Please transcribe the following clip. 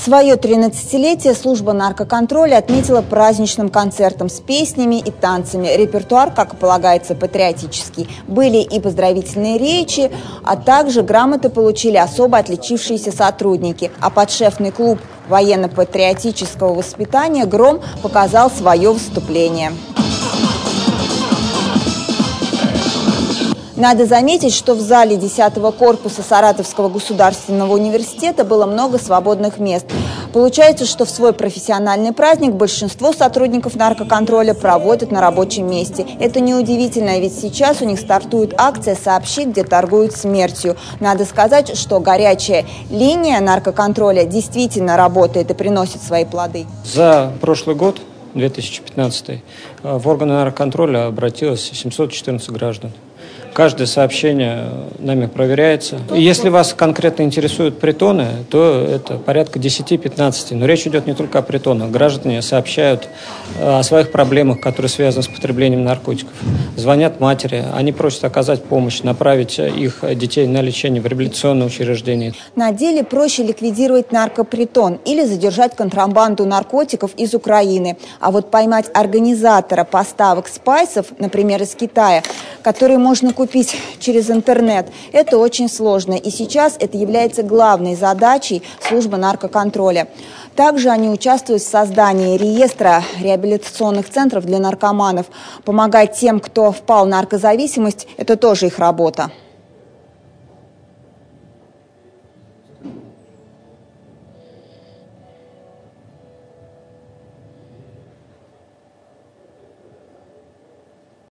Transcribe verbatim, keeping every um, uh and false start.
Свое тринадцатилетие служба наркоконтроля отметила праздничным концертом с песнями и танцами. Репертуар, как и полагается, патриотический. Были и поздравительные речи, а также грамоты получили особо отличившиеся сотрудники. А подшефный клуб военно-патриотического воспитания «Гром» показал свое выступление. Надо заметить, что в зале десятого корпуса Саратовского государственного университета было много свободных мест. Получается, что в свой профессиональный праздник большинство сотрудников наркоконтроля проводят на рабочем месте. Это неудивительно, ведь сейчас у них стартует акция «Сообщи, где торгуют смертью». Надо сказать, что горячая линия наркоконтроля действительно работает и приносит свои плоды. За прошлый год, две тысячи пятнадцатый, в органы наркоконтроля обратилось семьсот четырнадцать граждан. Каждое сообщение нами проверяется. И если вас конкретно интересуют притоны, то это порядка десяти-пятнадцати. Но речь идет не только о притонах. Граждане сообщают о своих проблемах, которые связаны с потреблением наркотиков. Звонят матери, они просят оказать помощь, направить их детей на лечение в реабилитационное учреждение. На деле проще ликвидировать наркопритон или задержать контрабанду наркотиков из Украины. А вот поймать организатора поставок спайсов, например, из Китая, которые можно купить через интернет, это очень сложно. И сейчас это является главной задачей службы наркоконтроля. Также они участвуют в создании реестра реабилитационных центров для наркоманов. Помогать тем, кто впал в наркозависимость, это тоже их работа.